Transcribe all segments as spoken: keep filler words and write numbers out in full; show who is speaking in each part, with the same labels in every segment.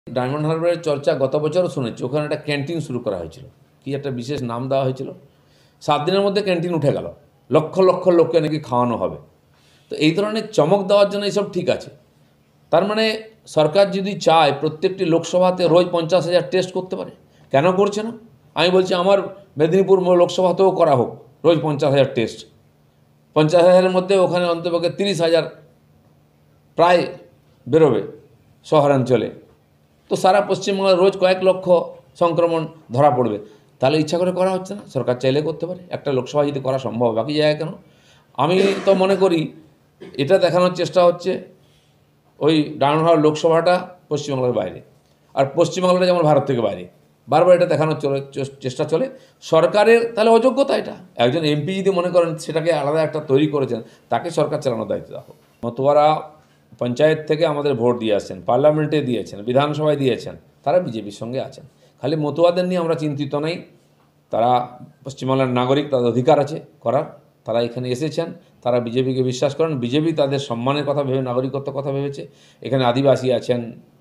Speaker 1: Diamond হারবারের চর্চা গত বছরও শুনেছি, ওখানে একটা ক্যান্টিন শুরু করা হয়েছিল, কি একটা বিশেষ নাম দেওয়া হয়েছিল। সাত দিনের মধ্যে ক্যান্টিন উঠে গেল, লক্ষ লক্ষ লোককে নাকি খাওয়ানো হবে। তো এই ধরনের চমক দেওয়ার জন্য এইসব ঠিক আছে। তার মানে সরকার যদি চায় প্রত্যেকটি লোকসভাতে রোজ পঞ্চাশ হাজার টেস্ট করতে পারে, কেন করছে না? আমি বলছি আমার মেদিনীপুর লোকসভাতেও করা হোক রোজ পঞ্চাশ হাজার টেস্ট। পঞ্চাশ হাজারের মধ্যে ওখানে অন্তপক্ষে তিরিশ হাজার প্রায় বেরোবে শহরাঞ্চলে। তো সারা পশ্চিমবাংলার রোজ কয়েক লক্ষ সংক্রমণ ধরা পড়বে। তাহলে ইচ্ছা করে করা হচ্ছে না? সরকার চাইলে করতে পারে, একটা লোকসভা যদি করা সম্ভব, বাকি জায়গায় কেন? আমি তো মনে করি এটা দেখানোর চেষ্টা হচ্ছে ওই ডায়মন্ড হারবার লোকসভাটা পশ্চিমবাংলার বাইরে, আর পশ্চিমবাংলাটা যেমন ভারত থেকে বাইরে, বারবার এটা দেখানোর চলে চেষ্টা চলে সরকারের। তাহলে অযোগ্যতা এটা। একজন এমপি যদি মনে করেন সেটাকে আলাদা একটা তৈরি করেছেন, তাকে সরকার চালানোর দায়িত্ব দেখো। মতুয়ারা পঞ্চায়েত থেকে আমাদের ভোট দিয়ে আসছেন, পার্লামেন্টে দিয়েছেন, বিধানসভায় দিয়েছেন, তারা বিজেপির সঙ্গে আছেন। খালি মতুয়াদের নিয়ে আমরা চিন্তিত নেই, তারা পশ্চিমবাংলার নাগরিক, তাদের অধিকার আছে করার। তারা এখানে এসেছেন, তারা বিজেপিকে বিশ্বাস করেন, বিজেপি তাদের সম্মানের কথা ভেবে, নাগরিকত্বের কথা ভেবেছে। এখানে আদিবাসী আছেন,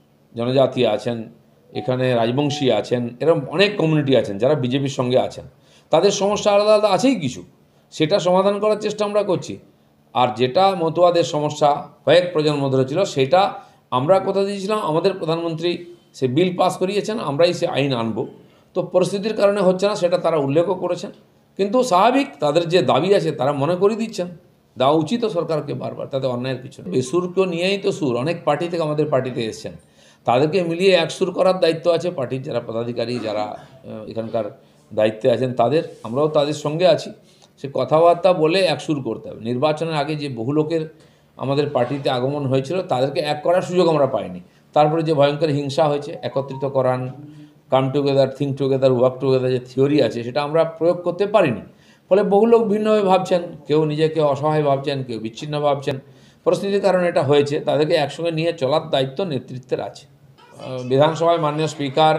Speaker 1: জনজাতি আছেন, এখানে রাজবংশী আছেন, এরকম অনেক কমিউনিটি আছেন যারা বিজেপির সঙ্গে আছেন। তাদের সমস্যা আলাদা আলাদা আছেই কিছু, সেটা সমাধান করার চেষ্টা আমরা করছি। আর যেটা মতুয়াদের সমস্যা কয়েক প্রজন্ম ধরে ছিল, সেটা আমরা কথা দিয়েছিলাম, আমাদের প্রধানমন্ত্রী সে বিল পাস করিয়েছেন, আমরাই সে আইন আনব। তো পরিস্থিতির কারণে হচ্ছে না, সেটা তারা উল্লেখও করেছেন। কিন্তু স্বাভাবিক, তাদের যে দাবি আছে তারা মনে করিয়ে দিচ্ছেন, দেওয়া উচিত সরকারকে বারবার, তাতে অন্যায়ের কিছু নেই। বেসুরকে নিয়েই তো সুর, অনেক পার্টি থেকে আমাদের পার্টিতে এসছেন, তাদেরকে মিলিয়ে এক সুর করার দায়িত্ব আছে পার্টির যারা পদাধিকারী, যারা এখানকার দায়িত্বে আছেন তাদের। আমরাও তাদের সঙ্গে আছি, সে কথাবার্তা বলে এক সুর করতে হবে। নির্বাচনের আগে যে বহু লোকের আমাদের পার্টিতে আগমন হয়েছিল, তাদেরকে এক করার সুযোগ আমরা পাইনি। তারপরে যে ভয়ঙ্কর হিংসা হয়েছে, একত্রিত করান, come together, think together, work together যে থিওরি আছে, সেটা আমরা প্রয়োগ করতে পারিনি। ফলে বহু লোক ভিন্নভাবে ভাবছেন, কেউ নিজেকে অসহায় ভাবছেন, কেউ বিচ্ছিন্ন ভাবছেন। পরিস্থিতির কারণে এটা হয়েছে, তাদেরকে একসঙ্গে নিয়ে চলার দায়িত্ব নেতৃত্বের আছে। বিধানসভায় মাননীয় স্পিকার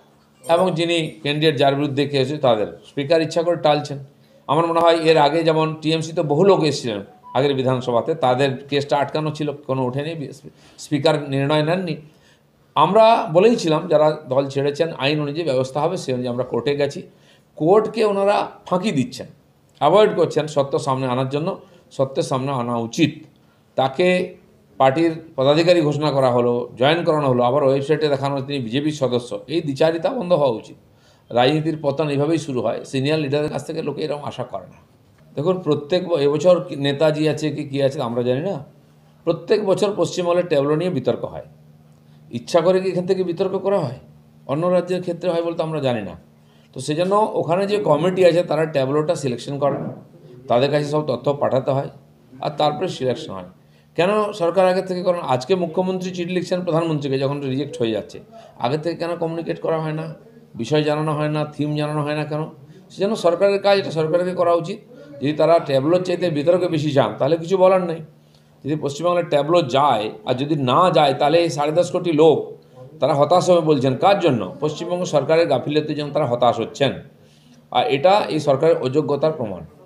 Speaker 1: এবং যিনি ক্যান্ডিডেট যার বিরুদ্ধে কেস, তাদের স্পিকার ইচ্ছা করে টালছেন। আমার মনে হয় এর আগে যেমন টিএমসিতে বহু লোক এসেছিলেন আগের বিধানসভাতে, তাদের কেসটা আটকানো ছিল, কোনো ওঠেনি, স্পিকার নির্ণয় নেননি। আমরা বলেইছিলাম যারা দল ছেড়েছেন আইন অনুযায়ী ব্যবস্থা হবে, সে অনুযায়ী আমরা কোর্টে গেছি। কোর্টকে ওনারা ফাঁকি দিচ্ছেন, অ্যাভয়েড করছেন সত্য সামনে আনার জন্য। সত্যের সামনে আনা উচিত। তাকে পার্টির পদাধিকারী ঘোষণা করা হলো, জয়েন করানো হলো, আবার ওয়েবসাইটে দেখানো তিনি বিজেপির সদস্য। এই দ্বিচারিতা বন্ধ হওয়া উচিত। রাজনীতির পতন এইভাবেই শুরু হয়, সিনিয়র লিডারের কাছ থেকে লোকে এরকম আশা করে না। দেখুন, প্রত্যেক এবছর নেতাজি আছে কি কী আছে আমরা জানি না, প্রত্যেক বছর পশ্চিমবঙ্গের ট্যাবলো নিয়ে বিতর্ক হয়। ইচ্ছা করে কি এখান থেকে বিতর্ক করা হয়? অন্য রাজ্যের ক্ষেত্রে হয় বলতে আমরা জানি না। তো সেজন্য ওখানে যে কমিটি আছে তারা ট্যাবলোটা সিলেকশন করেন, তাদের কাছে সব তথ্য পাঠাতে হয়, আর তারপরে সিলেকশন হয়। কেন সরকার আগে থেকে? কারণ আজকে মুখ্যমন্ত্রী চিঠি লিখছেন প্রধানমন্ত্রীকে যখন রিজেক্ট হয়ে যাচ্ছে, আগে থেকে কেন কমিউনিকেট করা হয় না, বিষয় জানানো হয় না, থিম জানানো হয় না কেন? সেজন্য সরকারের কাজ, এটা সরকারকে করা উচিত। যদি তারা ট্যাবলোর চাইতে বিতর্কে বেশি যান, তাহলে কিছু বলার নেই। যদি পশ্চিমবাংলার ট্যাবলো যায়, আর যদি না যায়, তাহলে এই সাড়ে দশ কোটি লোক তারা হতাশ হবে বলছেন। কার জন্য? পশ্চিমবঙ্গ সরকারের গাফিলতির জন্য তারা হতাশ হচ্ছেন, আর এটা এই সরকারের অযোগ্যতার প্রমাণ।